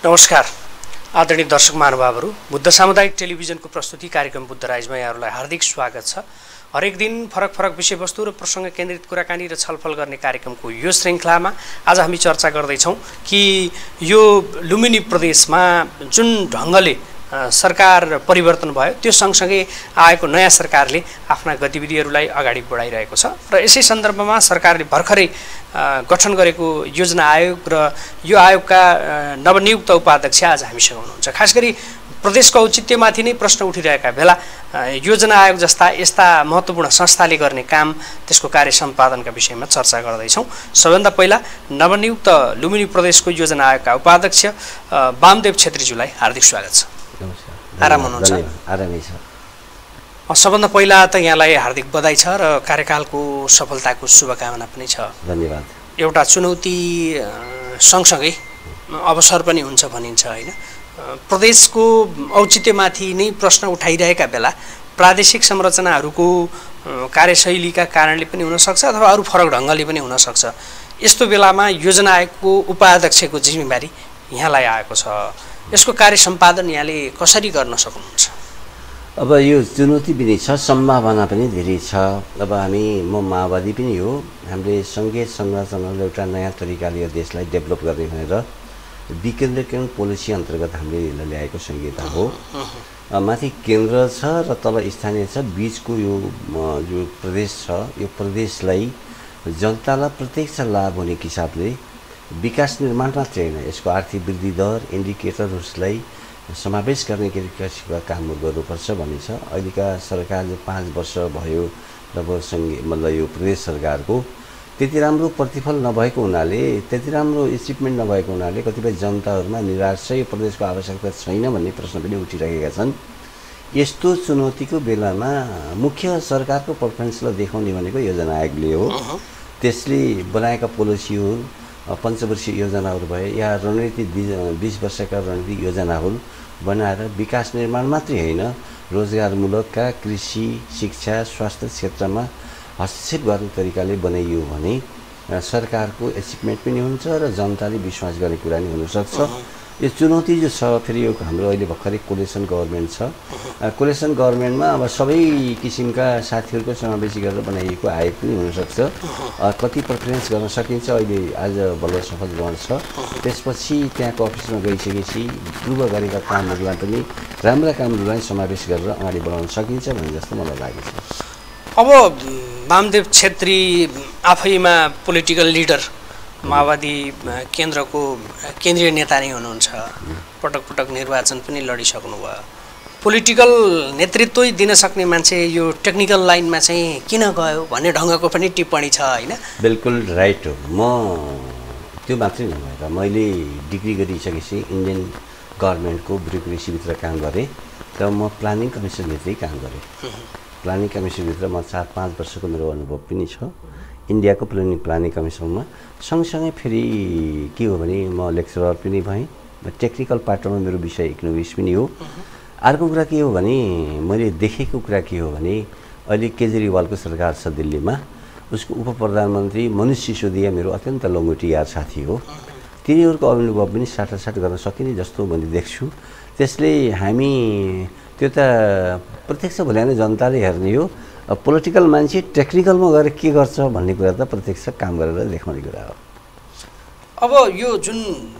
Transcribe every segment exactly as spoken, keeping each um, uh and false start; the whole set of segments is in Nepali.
नमस्कार आदरणीय दर्शक महानुभावहरू, बुद्ध सामुदायिक टेलिभिजनको प्रस्तुति कार्यक्रम बुद्ध राइजमा यहाँहरूलाई हार्दिक स्वागत छ। हरेक दिन फरक फरक विषयवस्तु र प्रसङ्ग केन्द्रित कुराकानी र छलफल गर्ने कार्यक्रमको यो श्रृङ्खलामा आज हामी चर्चा गर्दैछौँ कि यो लुम्बिनी प्रदेशमा जुन ढङ्गले सरकार परिवर्तन भयो त्यो सँगसँगै आएको नयाँ सरकारले आफ्ना गतिविधिहरूलाई अगाडि बढाइरहेको छ र यसै सन्दर्भमा सरकारले भर्खरै गठन गरेको योजना आयोग र यो आयोगका नवनियुक्त उपाध्यक्ष आज हामीसँग हुनुहुन्छ। खास गरी प्रदेशको औचित्यमाथि नै प्रश्न उठिरहेका बेला योजना आयोग जस्ता यस्ता महत्त्वपूर्ण संस्थाले गर्ने काम, त्यसको कार्य सम्पादनका विषयमा चर्चा गर्दैछौँ। सबैभन्दा पहिला नवनियुक्त लुम्बिनी प्रदेशको योजना आयोगका उपाध्यक्ष वामदेव छेत्रीज्यूलाई हार्दिक स्वागत छ। आराम हुनुहुन्छ? आरामै छ। सबभन्दा पहिला त यहाँलाई हार्दिक बधाई छ र कार्यकालको सफलताको शुभकामना पनि छ। धन्यवाद। एउटा चुनौती सँगसँगै अवसर पनि हुन्छ भनिन्छ होइन? प्रदेशको औचित्यमाथि नै प्रश्न उठाइरहेका बेला प्रादेशिक संरचनाहरूको कार्यशैलीका कारणले पनि हुनसक्छ अथवा अरू फरक ढङ्गले पनि हुनसक्छ। यस्तो बेलामा योजना आयोगको उपाध्यक्षको जिम्मेवारी यहाँलाई आएको छ। यसको कार्य सम्पादन यहाँले कसरी गर्न सक्नुहुन्छ? अब यो चुनौती पनि छ, सम्भावना पनि धेरै छ। अब हामी म माओवादी पनि हो, हामीले सङ्घीय संरचनालाई एउटा नयाँ तरिकाले यो देशलाई डेभलप गर्ने भनेर विकेन्द्रीकरण पोलिसी अन्तर्गत हामीले ल्याएको संहिता हो। माथि केन्द्र छ र तल स्थानीय छ, बिचको यो जो प्रदेश छ, यो प्रदेशलाई जनतालाई प्रत्यक्ष लाभ हुने हिसाबले विकास निर्माण मात्रै होइन, यसको आर्थिक वृद्धि दर इन्डिकेटरहरूलाई समावेश गर्ने किसिमका कामहरू गर्नुपर्छ भन्ने छ। अहिलेका सरकारले पाँच वर्ष भयो जब सङ्घीय मतलब यो प्रदेश सरकारको त्यति राम्रो प्रतिफल नभएको हुनाले, त्यति राम्रो एचिभमेन्ट नभएको हुनाले कतिपय जनताहरूमा निराश छ, यो प्रदेशको आवश्यकता छैन भन्ने प्रश्न पनि उठिरहेका छन्। यस्तो चुनौतीको बेलामा मुख्य सरकारको पर्फर्मेन्सलाई देखाउने भनेको योजना आयोगले हो। त्यसले बनाएका पोलिसीहरू पञ्चवर्षीय योजनाहरू भए या रणनीति बिस वर्षका रणनीतिक योजनाहरू बनाएर विकास निर्माण मात्रै होइन, रोजगारमूलकका कृषि, शिक्षा, स्वास्थ्य क्षेत्रमा हस्तक्षेप गर्ने तरिकाले बनाइयो भने सरकारको एचिभमेन्ट पनि हुन्छ र जनताले विश्वास गर्ने कुरा नि हुनसक्छ। यो चुनौती जो छ फेरि यो हाम्रो अहिले भर्खरै कोलेसन गभर्मेन्ट छ। कोलेसन गभर्मेन्टमा अब सबै किसिमका साथीहरूको समावेशी गरेर बनाइएको आयोग पनि हुनसक्छ। कति प्रिफरेन्स गर्न सकिन्छ अहिले आज बल्ल सफल गर्छ। त्यसपछि त्यहाँको अफिसमा गइसकेपछि पूर्व गरेका कामहरूलाई पनि राम्रा कामहरूलाई समावेश गरेर अगाडि बढाउन सकिन्छ भन्ने जस्तो मलाई लागेको छ। अब वामदेव छेत्री आफैमा पोलिटिकल लिडर, माओवादी केन्द्रको केन्द्रीय नेता नै हुनुहुन्छ, पटक पटक निर्वाचन पनि लडिसक्नुभयो। पोलिटिकल नेतृत्वै दिन सक्ने मान्छे यो टेक्निकल लाइनमा चाहिँ किन गयो भन्ने ढङ्गको पनि टिप्पणी छ होइन? बिल्कुल राइट हो। म त्यो मात्रै नभएर मैले डिग्री गरिसकेपछि इन्डियन गभर्मेन्टको ब्युरोक्रेसीभित्र काम गरेँ र म प्लानिङ कमिसनभित्रै काम गरेँ। प्लानिङ कमिसनभित्र म चार पाँच वर्षको मेरो अनुभव पनि छ इन्डियाको प्लानिङ प्लानिङ कमिसनमा। सँगसँगै फेरि के हो भने म लेक्चरर पनि भएँ, टेक्निकल पार्टमा मेरो विषय इकोनोमिक्स पनि हो। अर्को कुरा के हो भने मैले देखेको कुरा के हो भने अहिले केजरीवालको सरकार छ दिल्लीमा, उसको उप प्रधानमन्त्री मनिष सिसोदिया मेरो अत्यन्त लङ्गोटी यार साथी हो। तिनीहरूको अनुभव पनि साटासाट गर्न सकिने जस्तो मैले देख्छु। त्यसले हामी त्यो त प्रत्यक्ष भोलि नै जनताले हेर्ने हो। पोलिटिकल मान्छे टेक्निकलमा गएर के गर्छ भन्ने कुरा त प्रत्यक्ष काम गरेर देखाउने कुरा हो। अब यो जुन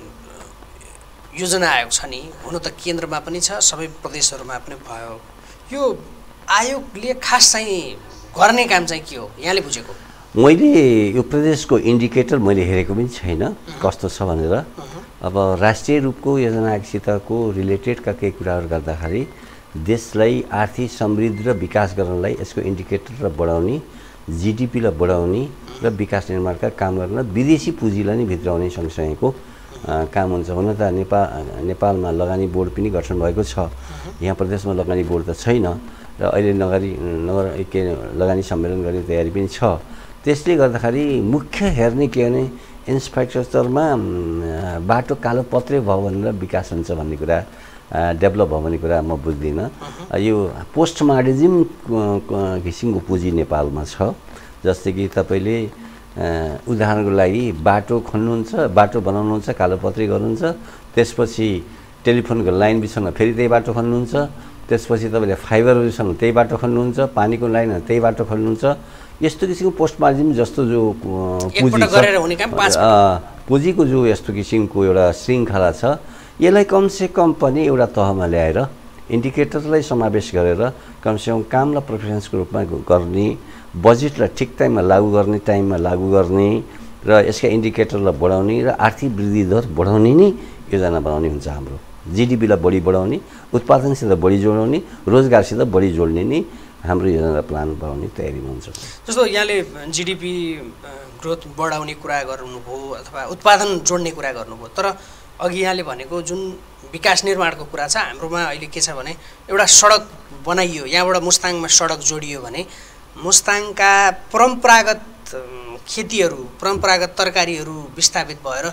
योजना आयोग छ नि, हुन त केन्द्रमा पनि छ, सबै प्रदेशहरूमा पनि भयो। यो आयोगले खास चाहिँ गर्ने काम चाहिँ के हो यहाँले बुझेको? मैले यो प्रदेशको इन्डिकेटर मैले हेरेको पनि छैन कस्तो छ भनेर। अब राष्ट्रिय रूपको योजना आयोगसितको रिलेटेडका केही कुराहरू गर्दाखेरि देशलाई आर्थिक समृद्धि र विकास गर्नलाई यसको इन्डिकेटर र बढाउने, जिडिपीलाई बढाउने र विकास निर्माणका काम गर्न विदेशी पुँजीलाई नै भित्राउने सँगसँगैको काम हुन्छ। हुन त नेपाल नेपालमा लगानी बोर्ड पनि गठन भएको छ, यहाँ प्रदेशमा लगानी बोर्ड त छैन र अहिले नगरी नगर के लगानी सम्मेलन गर्ने तयारी पनि छ। त्यसले गर्दाखेरि मुख्य हेर्ने के भने इन्फ्रास्ट्रक्चरमा बाटो कालो पत्रे भयो भनेर विकास हुन्छ भन्ने कुरा, डेभलप भयो भन्ने कुरा म बुझ्दिनँ। यो पोस्ट मोडर्निज्म किसिमको पुँजी नेपालमा छ। जस्तै कि तपाईँले उदाहरणको लागि बाटो खन्नुहुन्छ, बाटो बनाउनुहुन्छ, कालोपत्री गर्नुहुन्छ, त्यसपछि टेलिफोनको लाइन बिछाउन फेरि त्यही बाटो खन्नुहुन्छ, त्यसपछि तपाईँले फाइबर बिछाउन त्यही बाटो खन्नुहुन्छ, पानीको लाइन त्यही बाटो खन्नुहुन्छ। यस्तो किसिमको पोस्ट मार्जिन जस्तो जो पुँजी छ, पुँजीको जो यस्तो किसिमको एउटा श्रृङ्खला छ, यसलाई कमसे कम पनि एउटा तहमा ल्याएर इन्डिकेटरलाई समावेश गरेर कमसेकम कामलाई प्रेफरेन्सको रूपमा गर्ने, बजेटलाई ठिक टाइममा लागू गर्ने, टाइममा लागू गर्ने र यसका इन्डिकेटरलाई बढाउने र आर्थिक वृद्धि दर बढाउने नै योजना बनाउने हुन्छ। हाम्रो जिडिपीलाई बढी बढाउने, उत्पादनसित बढी जोडाउने, रोजगारसित बढी जोड्ने नै हाम्रो योजना प्लान बनाउने तयारीमा हुन्छ। जस्तो यहाँले जिडिपी ग्रोथ बढाउने कुरा गर्नुभयो अथवा उत्पादन जोड्ने कुरा गर्नुभयो, तर अघि यहाँले भनेको जुन विकास निर्माणको कुरा छ, हाम्रोमा अहिले के छ भने एउटा सडक बनाइयो, यहाँबाट मुस्ताङमा सडक जोडियो भने मुस्ताङका परम्परागत खेतीहरू, परम्परागत तरकारीहरू विस्थापित भएर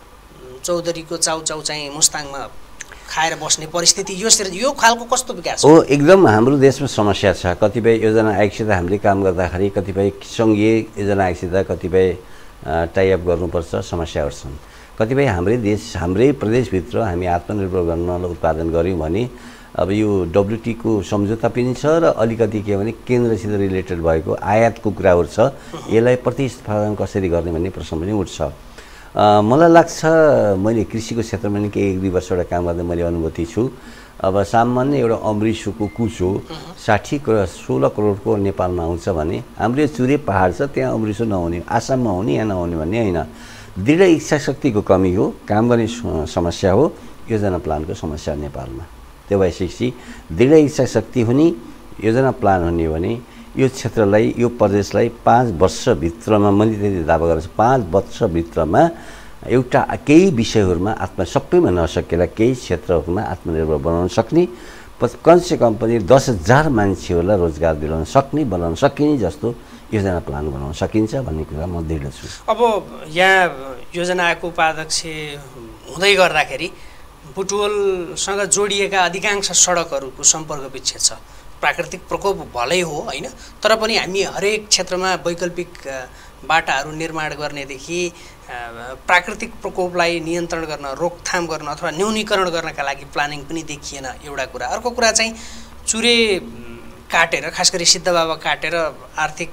चौधरीको चाउचाउ चाहिँ मुस्ताङमा खाएर बस्ने परिस्थिति यो यो खालको कस्तो विकास हो? एकदम हाम्रो देशमा समस्या छ। कतिपय योजना आयोगसित हामीले काम गर्दाखेरि कतिपय सङ्घीय योजना आयोगसित कतिपय टाइअप गर्नुपर्छ, समस्याहरू छन्। कतिपय हाम्रै देश हाम्रै प्रदेशभित्र हामी आत्मनिर्भर गर्नलाई उत्पादन गऱ्यौँ भने अब यो डब्लुटीको सम्झौता पनि छ र अलिकति के भने केन्द्रसित रिलेटेड भएको आयातको कुराहरू छ, यसलाई प्रतिस्थापन कसरी गर्ने भन्ने प्रश्न पनि उठ्छ। मलाई लाग्छ मैले कृषिको क्षेत्रमा पनि केही एक दुई वर्षबाट काम गर्दा मैले अनुभूति छु। अब सामान्य एउटा अमृतसरको कुचो साठी करोड सोह्र करोडको नेपालमा आउँछ भने हाम्रो चुरे पहाड छ, त्यहाँ अमृतसर नहुने, आसाममा हुने, यहाँ नहुने भन्ने होइन। दृढ इच्छा शक्तिको कमी हो, काम गर्ने समस्या हो, योजना प्लानको समस्या नेपालमा। त्यो भएपछि दृढ इच्छा शक्ति हुने, योजना प्लान हुने भने यो क्षेत्रलाई, यो प्रदेशलाई पाँच वर्षभित्रमा मैले त्यति दावा गर्छु, पाँच वर्षभित्रमा एउटा केही विषयहरूमा आत्म सबैमा नसकेला केही क्षेत्रहरूमा आत्मनिर्भर बनाउन सक्ने, कमसेकम पनि दस हजार मान्छेहरूलाई रोजगार दिलाउन सक्ने, बनाउन सकिने जस्तो योजना प्लान बनाउन सकिन्छ भन्ने कुरा म दृढ छु। अब यहाँ योजना आयोगको उपाध्यक्ष हुँदै गर्दाखेरि बुटवलसँग जोडिएका अधिकांश सडकहरूको सम्पर्क विच्छेद छ। प्राकृतिक प्रकोप भलै हो होइन, तर पनि हामी हरेक क्षेत्रमा वैकल्पिक बाटाहरू निर्माण गर्नेदेखि प्राकृतिक प्रकोपलाई नियन्त्रण गर्न, रोकथाम गर्न अथवा न्यूनीकरण गर्नका लागि प्लानिङ पनि देखिएन एउटा कुरा। अर्को कुरा चाहिँ चुरे काटेर, खास गरी सिद्धबाबा काटेर आर्थिक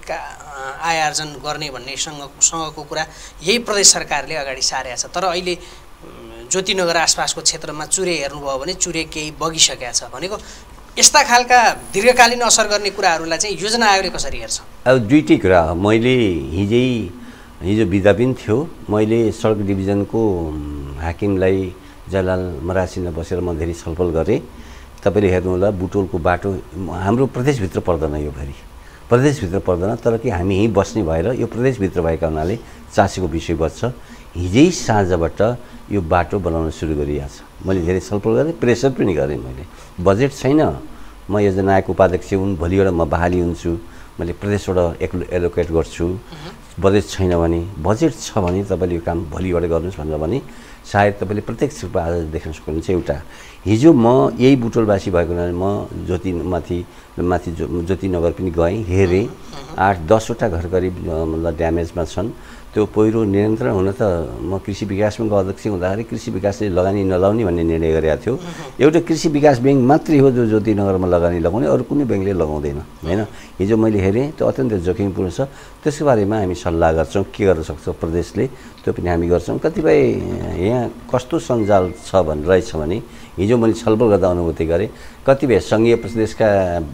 आय आर्जन गर्ने भन्ने सँगसँगको कुरा यही प्रदेश सरकारले अगाडि सारेको छ। तर अहिले ज्योतिनगर आसपासको क्षेत्रमा चुरे हेर्नुभयो भने चुरे केही बगिसकेका छ भनेको यस्ता खालका दीर्घकालीन असर गर्ने कुराहरूलाई चाहिँ योजना आयोगले कसरी हेर्छ? अब दुईटै कुरा, मैले हिजै हिजो बिदा पनि थियो, मैले सडक डिभिजनको हाकिमलाई जलाल मरासिनमा बसेर म धेरै छलफल गरेँ। तपाईँले हेर्नुहोला बुटवलको बाटो हाम्रो प्रदेशभित्र पर्दैन, यो घरि प्रदेशभित्र पर्दैन, तर कि हामी यहीँ बस्ने भएर यो प्रदेशभित्र भएका हुनाले चासोको विषय बच्छ। हिजै साँझबाट यो बाटो बनाउन सुरु गरिएको छ। मैले धेरै छलफल गरेँ, प्रेसर पनि गरेँ। मैले बजेट छैन, म योजना आयोगको उपाध्यक्ष हुन्, भोलिबाट म बहाली हुन्छु, मैले प्रदेशबाट एक एलोकेट गर्छु। बजेट छैन भने, बजेट छ भने तपाईँले यो काम भोलिबाट गर्नुहोस् भनेर भने सायद तपाईँले प्रत्यक्ष रूपमा आज देख्न सक्नुहुन्छ। एउटा हिजो म यही बुटवलवासी भएको हुनाले म ज्योति माथि माथि ज्योतिनगर पनि गएँ, हेरेँ। आठ दसवटा घर करिब मतलब ड्यामेजमा छन्। त्यो पहिरो नियन्त्रण हुन त म कृषि विकास ब्याङ्कको अध्यक्ष हुँदाखेरि कृषि विकासले लगानी नलाउने भन्ने निर्णय गरेको थियो। एउटा कृषि विकास ब्याङ्क मात्रै हो जो ज्योतिनगरमा लगानी लगाउने, अरू कुनै ब्याङ्कले लगाउँदैन होइन। हिजो मैले हेरेँ, त्यो अत्यन्त जोखिमपूर्ण छ। त्यसको बारेमा हामी सल्लाह गर्छौँ, के गर्न सक्छ प्रदेशले, त्यो पनि हामी गर्छौँ। कतिपय यहाँ कस्तो सञ्जाल छ भन् रहेछ भने हिजो मैले छलफल गर्दा अनुभूति गरेँ, कतिपय सङ्घीय प्रदेशका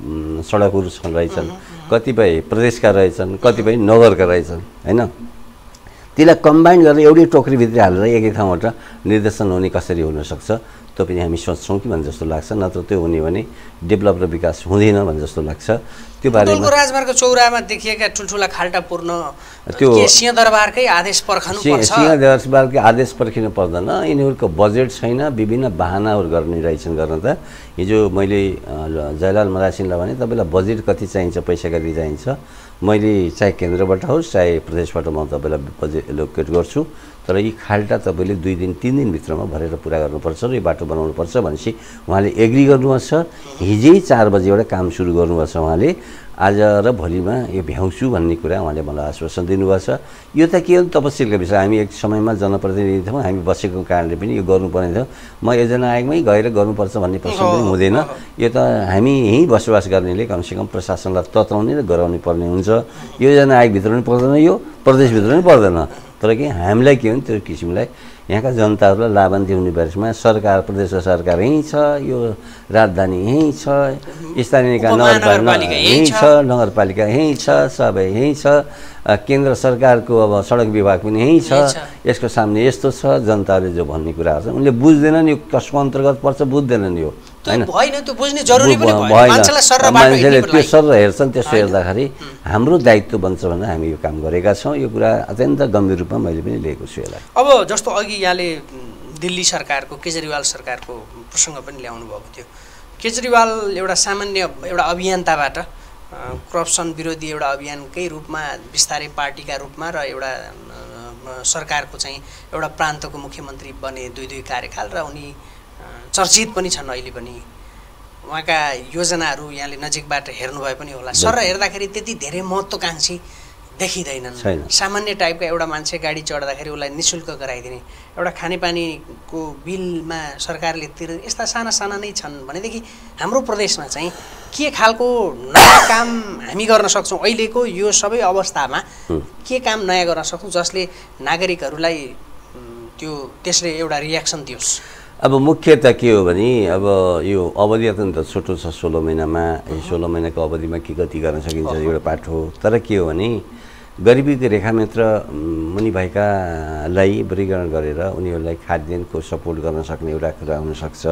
सडकहरू छन् रहेछन्, कतिपय प्रदेशका रहेछन्, कतिपय नगरका रहेछन् होइन। त्यसलाई कम्बाइन गरेर एउटै टोकरीभित्र हालेर एकै ठाउँबाट निर्देशन हुने कसरी हुनसक्छ, त्यो पनि हामी सोच्छौँ कि भन्ने जस्तो लाग्छ। नत्र त्यो हुने भने डेभलप र विकास हुँदैन भन्ने जस्तो लाग्छ। त्यो बारेमा राजमार्ग चौरामा देखिएका ठुल्ठुला खाल्टा पूर्ण त्यो सिंहदरबारकै आदेश पर्खनु पर्छ। सिंहदरबारकै आदेश पर्खिनु पर्दैन, यिनीहरूको बजेट छैन, विभिन्न बहानाहरू गर्ने रहेछन् गर्न त। हिजो मैले जयलाल मरासिनलाई भने तपाईँलाई बजेट कति चाहिन्छ, पैसा कति चाहिन्छ, मैले चाहे केन्द्रबाट होस् चाहे प्रदेशबाट म तपाईँलाई बजेट एलोकेट गर्छु, तर यी खाल्टा तपाईँले दुई दिन तिन दिनभित्रमा भरेर पुरा गर्नुपर्छ र यो बाटो बनाउनुपर्छ भनेपछि उहाँले एग्री गर्नुभएको छ। हिजै चार बजीबाट काम सुरु गर्नुभएको छ उहाँले। आज र भोलिमा यो भ्याउँछु भन्ने कुरा उहाँले मलाई आश्वासन दिनुभएको छ। यो त के हो तपस्याका विषय। हामी एक समयमा जनप्रतिनिधि थियौँ, हामी बसेको कारणले पनि यो गर्नुपर्ने थियो। म योजना आयोगमै गएर गर्नुपर्छ भन्ने प्रश्न पनि हुँदैन। यो त हामी यहीँ बसोबास गर्नेले कमसेकम प्रशासनलाई तताउने र गराउनु पर्ने हुन्छ। योजना आयोगभित्र पनि पर्दैन, यो प्रदेशभित्र पनि पर्दैन। तर के हामीलाई के हो नि त्यो किसिमलाई यहाँका जनताहरूलाई लाभान्वित हुने बारेमा सरकार प्रदेश सरकार यहीँ छ, यो राजधानी यहीँ छ, स्थानीय निकाय नगरपालिका यहीँ छ, नगरपालिका यहीँ छ, सबै यहीँ छ, केन्द्र सरकारको अब सडक विभाग पनि यहीँ छ। यसको सामने यस्तो छ, जनताले जो भन्ने कुराहरू छ उनले बुझ्दैनन्। यो कसको अन्तर्गत पर्छ बुझ्दैनन्। यो होइन त्यो बुझ्ने जरुरी पनि भएन। मान्छेले त्यो सर हेर्छन्, त्यसो हेर्दाखेरि हाम्रो दायित्व बन्छ भनेर हामी यो काम गरेका छौँ। यो कुरा अत्यन्त गम्भीर रूपमा मैले पनि लिएको छु यसलाई। अब जस्तो अघि यहाँले दिल्ली सरकारको केजरीवाल सरकारको प्रसङ्ग पनि ल्याउनु भएको थियो। केजरीवाल एउटा सामान्य एउटा अभियन्ताबाट करप्सन विरोधी एउटा अभियानकै रूपमा बिस्तारै पार्टीका रूपमा र एउटा सरकारको चाहिँ एउटा प्रान्तको मुख्यमन्त्री बने दुई दुई कार्यकाल र उनी चर्चित पनि छन् अहिले पनि। उहाँका योजनाहरू यहाँले नजिकबाट हेर्नुभए पनि होला। सर हेर्दाखेरि त्यति धेरै महत्त्वकाङ्क्षी देखिँदैनन्। सामान्य टाइपका एउटा मान्छे गाडी चढ्दाखेरि उसलाई निःशुल्क गराइदिने, एउटा खानेपानीको बिलमा सरकारले तिर यस्ता साना साना नै छन् भनेदेखि हाम्रो प्रदेशमा चाहिँ के खालको नयाँ काम हामी गर्न सक्छौँ अहिलेको यो सबै अवस्थामा? के काम नयाँ गर्न सक्छौँ जसले नागरिकहरूलाई त्यो त्यसले एउटा रियाक्सन दियोस्? अब मुख्य त के हो भने अब यो अवधि अत्यन्त छोटो छ, सोह्र महिनामा। सोह्र महिनाको अवधिमा के कति गर्न सकिन्छ एउटा पाठ हो। तर के हो भने गरिबीको रेखामित्र मुनि भएकालाई वर्गीकरण गरेर उनीहरूलाई खाद्यान्नको सपोर्ट गर्न सक्ने एउटा कुरा हुनसक्छ।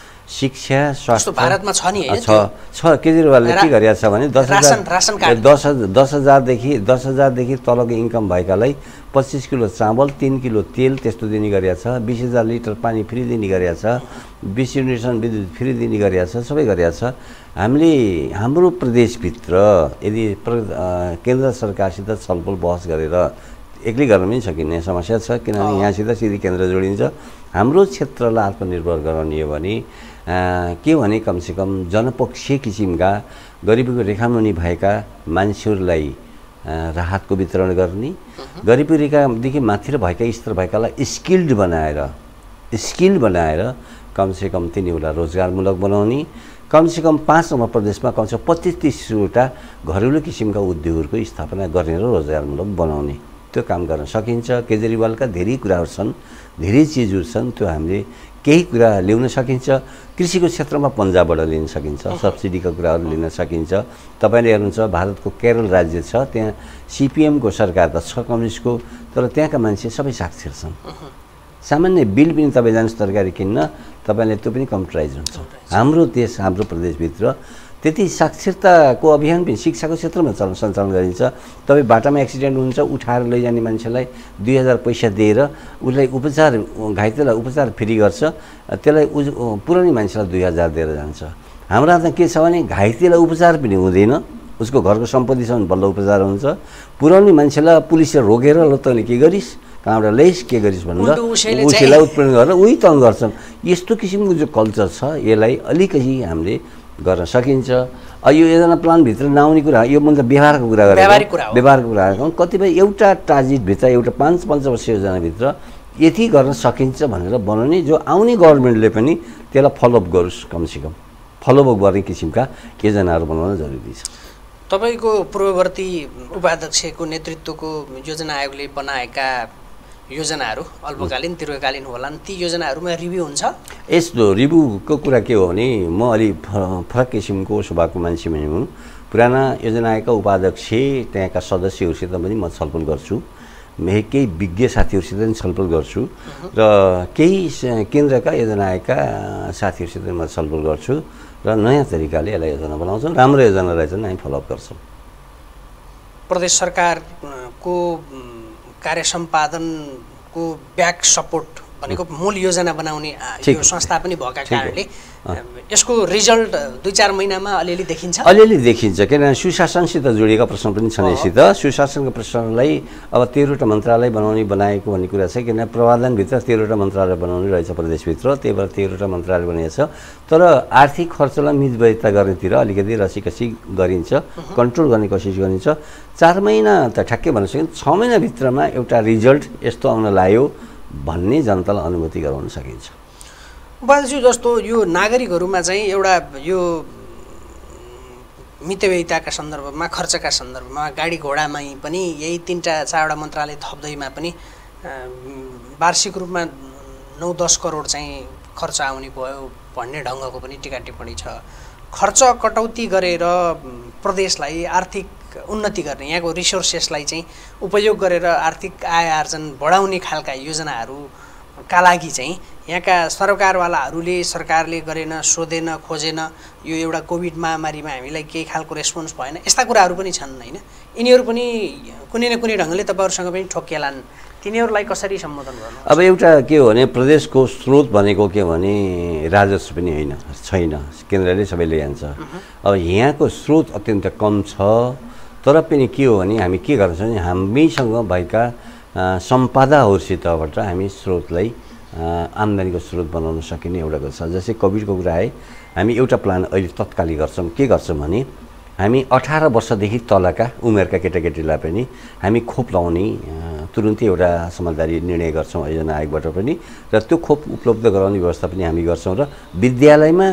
शिक्षा स्वास्थ्य भारतमा छ नि छ छ केजरीवालले के गरेको छ भने दस हजार दस दस हजारदेखि दस हजारदेखि तलको इन्कम भएकालाई पच्चिस किलो चामल, तीन किलो तेल त्यस्तो दिने गरेको छ। बिस हजार लिटर पानी फ्री दिने गरेको छ। बिस युनिटसम्म विद्युत फ्री दिने गरेको छ। सबै गरेको छ। हामीले हाम्रो प्रदेशभित्र यदि केन्द्र सरकारसित छलफल बहस गरेर एक्लै गर्न पनि सकिने समस्या छ, किनभने यहाँसित सिधै केन्द्र जोडिन्छ। हाम्रो क्षेत्रलाई आत्मनिर्भर गराउने हो भने के भने कमसेकम जनपक्षीय किसिमका गरिबीको रेखामुनि भएका मान्छेहरूलाई राहतको वितरण गर्ने, गरिबी रेखादेखि माथि भएका स्तर भएकालाई स्किल्ड बनाएर स्किल बनाएर कमसेकम तिनीहरूलाई रोजगारमूलक बनाउने, कमसेकम पाँच नम्बर प्रदेशमा कमसेकम पच्चिस तिसवटा घरेलु किसिमका उद्योगहरूको स्थापना गर्ने र रोजगारमूलक बनाउने त्यो काम गर्न सकिन्छ। केजरीवालका धेरै कुराहरू छन्, धेरै चिजहरू छन्, त्यो हामीले केही कुरा ल्याउन सकिन्छ। कृषिको क्षेत्रमा पन्जाबबाट लिन सकिन्छ, सब्सिडीका कुराहरू लिन सकिन्छ। तपाईँले हेर्नुहुन्छ भारतको केरल राज्य छ, त्यहाँ सिपिएमको सरकार त छ कम्युनिस्टको, तर त्यहाँका मान्छे सबै साक्षर छन्। सामान्य बिल पनि तपाईँ जानुहोस् तरकारी किन्न, तपाईँले त्यो पनि कम्प्युटराइज हुन्छ। हाम्रो देश हाम्रो प्रदेशभित्र त्यति साक्षरताको अभियान पनि शिक्षाको क्षेत्रमा चल सञ्चालन गरिन्छ। तपाईँ बाटामा एक्सिडेन्ट हुन्छ, उठाएर लैजाने मान्छेलाई दुई हजार पैसा दिएर उसलाई उपचार घाइतेलाई उपचार फ्री गर्छ, त्यसलाई उज पुरानै मान्छेलाई दुई हजार दिएर जान्छ। हाम्रा त के छ भने घाइतेलाई उपचार पनि हुँदैन, उसको घरको सम्पत्ति छ भने बल्ल उपचार हुन्छ। पुराउने मान्छेलाई पुलिसले रोकेर ल तैँले के गरिस्, कहाँबाट ल्याइस्, के गरिस् भनेर उसैलाई उत्पीडन गरेर उही तङ गर्छन्। यस्तो किसिमको जो कल्चर छ यसलाई अलिकति हामीले गर्न सकिन्छ। यो योजना प्लानभित्र नआउने कुरा, यो मतलब व्यवहारको कुरा गरेको व्यवहारको कुरा गरेको कतिपय एउटा टार्गेटभित्र एउटा पाँच पञ्चवर्ष योजनाभित्र यति गर्न सकिन्छ भनेर बनाउने, जो आउने गभर्मेन्टले पनि त्यसलाई फलोअप गरोस्, कमसेकम फलोअप गर्ने किसिमका योजनाहरू बनाउन जरुरी छ। तपाईँको पूर्ववर्ती उपाध्यक्षको नेतृत्वको योजना आयोगले बनाएका योजनाहरू अल्पकालीन दीर्घकालीन होलान्, ती योजनाहरूमा रिभ्यू हुन्छ? यस्तो रिभ्यूको कुरा के हो भने म अलि फरक किसिमको स्वभावको मान्छे पनि हुँ। पुराना योजना आयोगका उपाध्यक्ष त्यहाँका सदस्यहरूसित पनि म छलफल गर्छु, केही विज्ञ साथीहरूसित पनि छलफल गर्छु र केही केन्द्रका योजना आयोगका साथीहरूसित म छलफल गर्छु र नयाँ तरिकाले यसलाई योजना बनाउँछौँ, राम्रो योजना रहेछ हामी फलोअप गर्छौँ। प्रदेश सरकारको कार्य सम्पादनको ब्याक सपोर्ट भनेको मूल योजना बनाउने यो संस्था पनि भएका कारणले यसको रिजल्ट दुई चार महिनामा अलिअलि देखिन्छ अलिअलि देखिन्छ किनभने सुशासनसित जोडिएका प्रश्न पनि छन् यसित सुशासनको प्रश्नलाई अब तेह्रवटा मन्त्रालय बनाउने बनाएको भन्ने कुरा छ किनभने प्रवाधनभित्र तेह्रवटा मन्त्रालय बनाउने रहेछ प्रदेशभित्र त्यही भएर तेह्रवटा मन्त्रालय बनाएको छ तर आर्थिक खर्चलाई मितव्ययिता गर्नेतिर अलिकति रसीकसी गरिन्छ कन्ट्रोल गर्ने कोसिस गरिन्छ चार महिना त ठ्याक्कै भन्न सकिन्छ छ महिनाभित्रमा एउटा रिजल्ट यस्तो आउन लाग्यो भन्ने जनतालाई अनुभूति गराउन सकिन्छ उपाध्यक्ष जस्तो यो नागरिकहरूमा चाहिँ एउटा यो मितव्ययिताका सन्दर्भमा खर्चका सन्दर्भमा गाडी घोडामै पनि यही तिनवटा चारवटा मन्त्रालय थप्दैमा पनि वार्षिक रूपमा नौ दस करोड चाहिँ खर्च आउने भयो भन्ने ढङ्गको पनि टिका टिप्पणी छ खर्च कटौती गरेर प्रदेशलाई आर्थिक उन्नति गर्ने यहाँको रिसोर्सेसलाई चाहिँ उपयोग गरेर आर्थिक आय आर्जन बढाउने खालका योजनाहरूका लागि चाहिँ यहाँका सरकारवालाहरूले सरकारले गरेन सोधेन खोजेन यो एउटा कोभिड महामारीमा हामीलाई केही खालको रेस्पोन्स भएन यस्ता कुराहरू पनि छन् होइन यिनीहरू पनि कुनै न कुनै ढङ्गले तपाईँहरूसँग पनि ठोकिएलान् तिनीहरूलाई कसरी सम्बोधन गर्नु अब एउटा के हो भने प्रदेशको स्रोत भनेको के भने राजस्व पनि होइन छैन केन्द्रले सबैले जान्छ अब यहाँको स्रोत अत्यन्त कम छ तर पनि के हो भने हामी के गर्छौँ भने हामीसँग भएका सम्पदाहरूसितबाट हामी स्रोतलाई आम्दानीको स्रोत बनाउन सकिने एउटा कुरा छ जस्तै कोभिडको कुरा है हामी एउटा प्लान अहिले तत्कालै गर्छौँ के गर्छौँ भने हामी अठार वर्षदेखि तलका उमेरका केटाकेटीलाई पनि हामी खोप लगाउने तुरुन्तै एउटा समझदारी निर्णय गर्छौँ आयोजना आयोगबाट पनि र त्यो खोप उपलब्ध गराउने व्यवस्था पनि हामी गर्छौँ र विद्यालयमा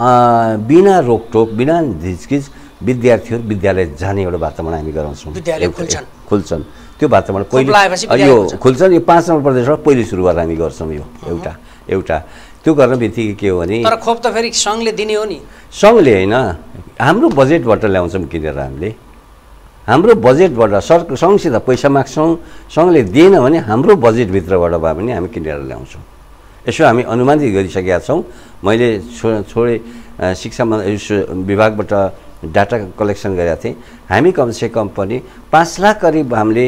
बिना रोकटोक बिना झिझकिच विद्यार्थीहरू विद्यालय जाने एउटा वातावरण हामी गराउँछौँ विद्यालय खुल्छन् खुल्छन् त्यो वातावरण पहिले यो खुल्छन् यो पाँच नम्बर प्रदेशबाट पहिले सुरुवात हामी गर्छौँ यो एउटा एउटा त्यो गर्न बित्तिकै के हो भने तर खोप त फेरि सङ्घले दिने हो नि सङ्घले होइन हाम्रो बजेटबाट ल्याउँछौँ किनेर हामीले हाम्रो बजेटबाट सर सङ्घसित पैसा माग्छौँ सङ्घले दिएन भने हाम्रो बजेटभित्रबाट भए पनि हामी किनेर ल्याउँछौँ यसो हामी अनुमानित गरिसकेका छौँ मैले छो छोडे शिक्षा विभागबाट डाटा कलेक्सन गरेका थिएँ हामी कमसेकम पनि पाँच लाख करिब हामीले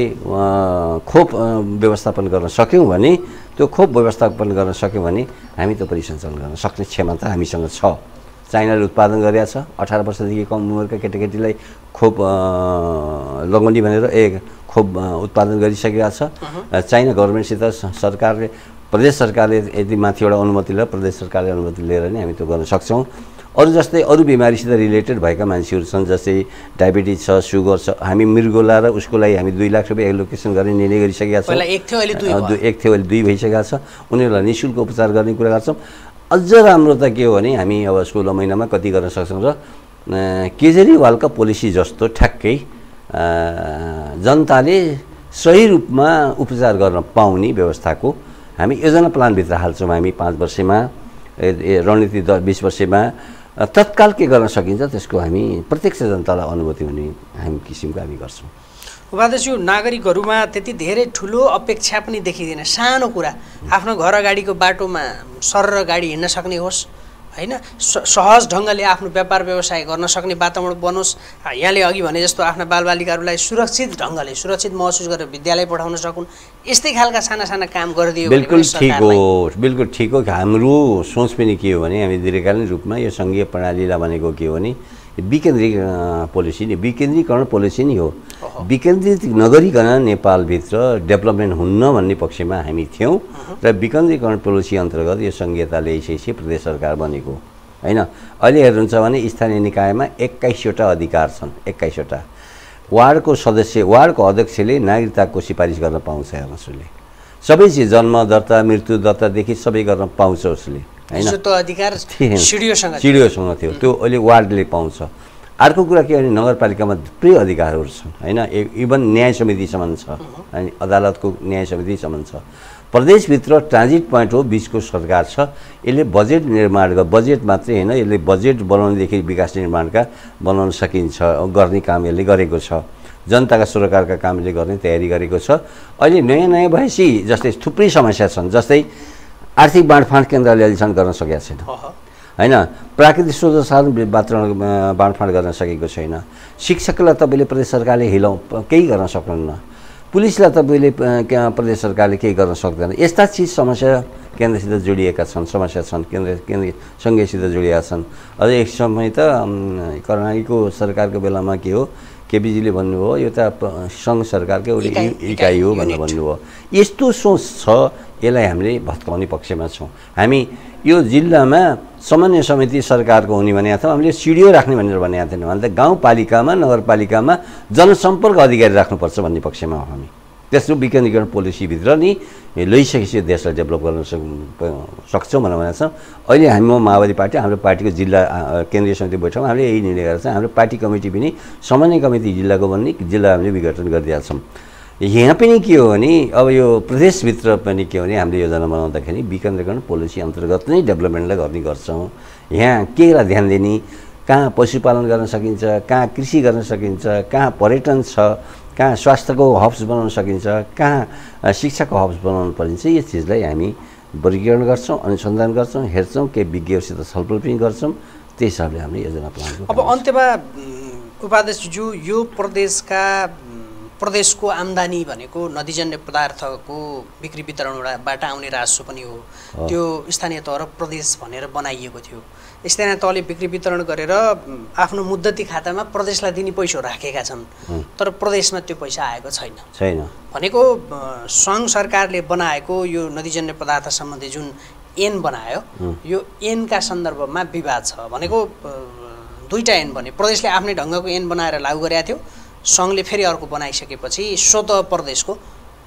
खोप व्यवस्थापन गर्न सक्यौँ भने त्यो खोप व्यवस्थापन गर्न सक्यौँ भने हामी त्यो परिसञ्चालन गर्न सक्ने क्षमता हामीसँग छ चाइनाले उत्पादन गरेका छ अठार वर्षदेखि कम उमेरका केटाकेटीलाई खोप लगाउने भनेर ए खोप उत्पादन गरिसकेका छ चाइना गभर्मेन्टसित सरकारले प्रदेश सरकारले यदि माथिबाट अनुमति लिएर प्रदेश सरकारले अनुमति लिएर नै हामी त्यो गर्न सक्छौँ अरू जस्तै अरू बिमारीसित रिलेटेड भएका मान्छेहरू छन् जस्तै डायबिटिज छ सुगर छ हामी मृगोला र उसको लागि हामी दुई लाख रुपियाँ एलोकेसन गर्ने निर्णय गरिसकेका छौँ एक थियो अहिले दुई एक थियो अहिले दुई भइसकेका छ उनीहरूलाई नि शुल्क उपचार गर्ने कुरा गर्छौँ अझ राम्रो त के हो भने हामी अब सोह्र महिनामा कति गर्न सक्छौँ र केजरीवालका पोलिसी जस्तो ठ्याक्कै जनताले सही रूपमा उपचार गर्न पाउने व्यवस्थाको हामी योजना प्लानभित्र हाल्छौँ हामी पाँच वर्षमा रणनीति दस बिस वर्षमा तत्काल के गर्न सकिन्छ त्यसको हामी प्रत्यक्ष जनतालाई अनुभूति हुने हामी किसिमको हामी गर्छौँ उपाध्यक्ष नागरिकहरूमा त्यति धेरै ठुलो अपेक्षा पनि देखिँदैन सानो कुरा आफ्नो घर अगाडिको बाटोमा सरर गाडी हिँड्न सक्ने होस् हैन सहज ढङ्गले आफ्नो व्यापार व्यवसाय गर्न सक्ने वातावरण बनोस् यहाँले अघि भने जस्तो आफ्ना बालबालिकाहरूलाई सुरक्षित ढङ्गले सुरक्षित महसुस गरेर विद्यालय पठाउन सकुन् यस्तै खालका साना साना काम गरिदियो बिल्कुल ठिक हो बिल्कुल ठिक हो हाम्रो सोच पनि के हो भने हामी दीर्घकालीन रूपमा यो सङ्घीय प्रणालीलाई भनेको के हो भने विकेन्द्रिक पोलिसी नि विकेन्द्रीकरण पोलिसी नै हो विकेन्द्रित नगरिकन नेपालभित्र डेभलपमेन्ट हुन्न भन्ने पक्षमा हामी थियौँ र विकेन्द्रीकरण पोलिसी अन्तर्गत यो सङ्घीयता ल्याइसकेपछि प्रदेश सरकार बनेको हैन अहिले हेर्नुहुन्छ भने स्थानीय निकायमा एक्काइसवटा अधिकार छन् एक्काइसवटा वार्डको सदस्य वार्डको अध्यक्षले नागरिकताको सिफारिस गर्न पाउँछ हेर्नुहोस् उसले सबै चिज जन्म दर्ता मृत्यु दर्तादेखि सबै गर्न पाउँछ उसले हैन त्यो अधिकार सिडिओसँग सिडिओसँग थियो त्यो अहिले वार्डले पाउँछ अर्को कुरा के भने नगरपालिकामा थुप्रै अधिकारहरू छन् हैन इभन न्याय समितिसम्म छ अनि अदालतको न्याय समितिसम्म छ प्रदेशभित्र ट्रान्जिट पोइन्ट हो बिचको सरकार छ यसले बजेट निर्माण गर बजेट मात्रै हैन यसले बजेट बनाउनेदेखि विकास निर्माणका बनाउन सकिन्छ गर्ने काम यसले गरेको छ जनताका सरकारका कामले गर्ने तयारी गरेको छ अहिले नयाँ नयाँ भएपछि जस्तै थुप्रै समस्या छन् जस्तै आर्थिक बाँडफाँड केन्द्रले अहिलेसम्म गर्न सकेको छैन हैन प्राकृतिक स्रोत साधन वातावरण बाँडफाँड गर्न सकेको छैन शिक्षकलाई तपाईँले प्रदेश सरकारले हिलाउ केही गर्न सक्नुहुन्न पुलिसलाई तपाईँले प्रदेश सरकारले केही गर्न सक्दैन। यस्ता चिज समस्या केन्द्रसित जोडिएका छन्, समस्या छन्, केन्द्र केन्द्रीय सङ्घीयसित जोडिएका छन्। अझ एक समय त कर्णालीको सरकारको बेलामा के हो, केपीजीले भन्नुभयो यो त सङ्घ सरकारकै एउटा इकाइ हो भनेर भन्नुभयो। यस्तो सोच छ, यसलाई हामीले भत्काउने पक्षमा छौँ। हामी यो जिल्लामा समन्वय समिति सरकारको हुने भनेका थियौँ, हामीले सिडिओ राख्ने भनेर भनेका थिएनौँ। भने त गाउँपालिकामा नगरपालिकामा जनसम्पर्क अधिकारी राख्नुपर्छ भन्ने पक्षमा हो हामी। त्यस्तो विकेन्द्रीकरण पोलिसीभित्र नि लैसकेपछि देशलाई डेभलप गर्न सक्छौँ भनेर भनेका छौँ। अहिले हामी म माओवादी पार्टी, हाम्रो पार्टीको जिल्ला केन्द्रीय समिति बैठकमा हामीले यही निर्णय गरेका छौँ। हाम्रो पार्टी कमिटी पनि समन्वय कमिटी जिल्लाको बन्ने, जिल्ला हामीले विघटन गरिदिएका छौँ। यहाँ पनि के हो भने अब यो प्रदेशभित्र पनि के हो भने हामीले योजना बनाउँदाखेरि विकेन्द्रीकरण पोलिसी अन्तर्गत नै डेभलपमेन्टलाई गर्ने गर्छौँ। यहाँ केलाई ध्यान दिने, कहाँ पशुपालन गर्न सकिन्छ, कहाँ कृषि गर्न सकिन्छ, कहाँ पर्यटन छ, कहाँ स्वास्थ्यको हब्स बनाउन सकिन्छ, कहाँ शिक्षाको हब्स बनाउनु परिन्छ, यो चिजलाई हामी वर्गीकरण गर्छौँ, अनुसन्धान गर्छौँ, हेर्छौँ, केही विज्ञहरूसित छलफल पनि गर्छौँ। त्यही हिसाबले हामीले योजना प्लान। अब अन्त्यमा उपाध्यक्षज्यू, यो प्रदेशका प्रदेशको आम्दानी भनेको नदीजन्य पदार्थको बिक्री वितरणबाट आउने राजस्व पनि हो। त्यो स्थानीय तह र प्रदेश भनेर बनाइएको थियो। स्थानीय तहले बिक्री वितरण गरेर आफ्नो मुद्दती खातामा प्रदेशलाई दिने पैसा राखेका छन्, तर प्रदेशमा त्यो पैसा आएको छैन छैन भनेको सङ्घ सरकारले बनाएको यो नदीजन्य पदार्थ सम्बन्धी जुन ऐन बनायो, यो ऐनका सन्दर्भमा विवाद छ। भनेको दुईटा ऐन बने, प्रदेशले आफ्नै ढङ्गको ऐन बनाएर लागू गरेका थियो, सङ्घले फेरि अर्को बनाइसकेपछि स्वतः प्रदेशको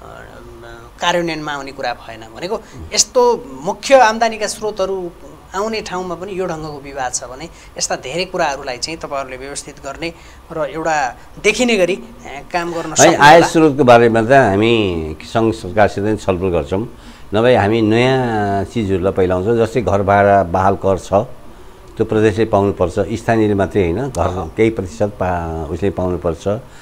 कार्यान्वयनमा आउने कुरा भएन। भनेको यस्तो मुख्य आम्दानीका स्रोतहरू आउने ठाउँमा पनि यो ढङ्गको विवाद छ भने यस्ता धेरै कुराहरूलाई चाहिँ तपाईँहरूले व्यवस्थित गर्ने र एउटा देखिने गरी काम गर्न सक्ने। आय स्रोतको बारेमा त हामी सङ्घ सरकारसित नै छलफल गर्छौँ, नभए हामी नयाँ चिजहरूलाई पहिलाउँछौँ। जस्तै घर भाडा बहाल कर छ, त्यो प्रदेशले पाउनुपर्छ, स्थानीयले मात्रै होइन, घर केही प्रतिशत पा उसले पाउनुपर्छ।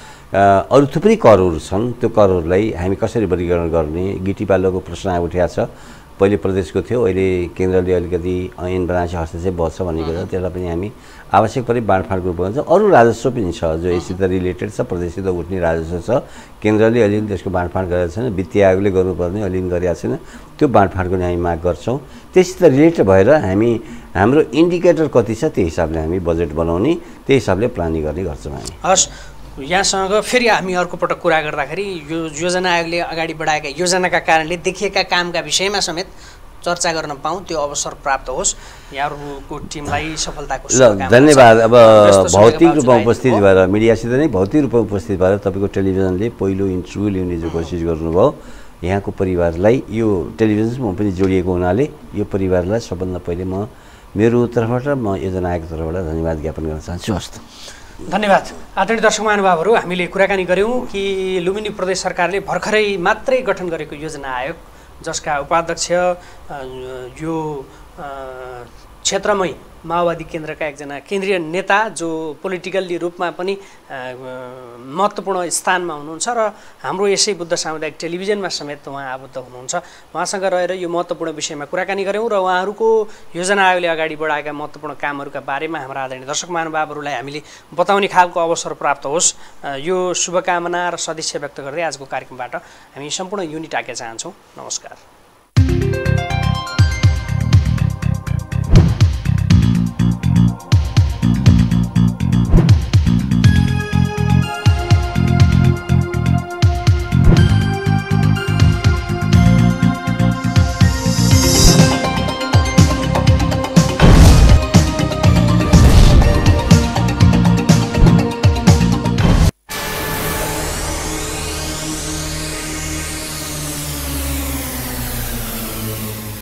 अरू थुप्रै करहरू छन्, त्यो करहरूलाई हामी कसरी वर्गीकरण गर्ने, गिटी बालुवाको प्रश्न उठेको छ। पहिले प्रदेशको थियो, अहिले केन्द्रले अलिकति ऐन बनाएपछि हस्तक्षेप बस्छ भनेको छ, त्यसलाई पनि हामी आवश्यक परे बाँडफाँडको रूपमा छ। अरू राजस्व पनि छ जो यससित रिलेटेड छ, प्रदेशसित उठ्ने राजस्व छ, केन्द्रले अलिअलि त्यसको बाँडफाँड गरेको छैन, वित्तीय आयोगले गर्नुपर्ने अलिअलि गरेको छैन, त्यो बाँडफाँडको हामी माग गर्छौँ। त्यससित रिलेटेड भएर हामी हाम्रो इन्डिकेटर कति छ त्यो हिसाबले हामी बजेट बनाउने, त्यही हिसाबले प्लानिङ गर्ने गर्छौँ हामी। हस्, यहाँसँग फेरि हामी अर्को पटक कुरा गर्दाखेरि यो योजना आयोगले अगाडि बढाएका योजनाका कारणले देखिएका कामका विषयमा समेत चर्चा गर्न पाऊँ, त्यो अवसर प्राप्त होस्। यहाँहरूको टिमलाई सफलताको ल धन्यवाद। अब भौतिक रूपमा उपस्थित भएर, मिडियासित नै भौतिक रूपमा उपस्थित भएर तपाईँको टेलिभिजनले पहिलो इन्टरभ्यू लिने जो कोसिस गर्नुभयो, यहाँको परिवारलाई, यो टेलिभिजनमा पनि जोडिएको हुनाले यो परिवारलाई सबभन्दा पहिले म मेरो तर्फबाट, म योजना आयोगको तर्फबाट धन्यवाद ज्ञापन गर्न चाहन्छु। हस्त धन्यवाद। आदरणीय दर्शक महानुभावहरू, हामीले कुराकानी गऱ्यौँ कि लुम्बिनी प्रदेश सरकारले भर्खरै मात्रै गठन गरेको योजना आयोग, जसका उपाध्यक्ष यो क्षेत्रमै माओवादी केन्द्रका एकजना केन्द्रीय नेता जो पोलिटिकल्ली रूपमा पनि महत्त्वपूर्ण स्थानमा हुनुहुन्छ र हाम्रो यसै बुद्ध सामुदायिक टेलिभिजनमा समेत उहाँ आबद्ध हुनुहुन्छ। उहाँसँग रहेर यो महत्त्वपूर्ण विषयमा कुराकानी गऱ्यौँ र उहाँहरूको योजना आयोगले अगाडि बढाएका महत्त्वपूर्ण कामहरूका बारेमा हाम्रा आदरणीय दर्शक महानुभावहरूलाई हामीले बताउने खालको अवसर प्राप्त होस्, यो शुभकामना र सदिच्छा व्यक्त गर्दै आजको कार्यक्रमबाट हामी सम्पूर्ण युनिट आज्ञा चाहन्छौँ। नमस्कार।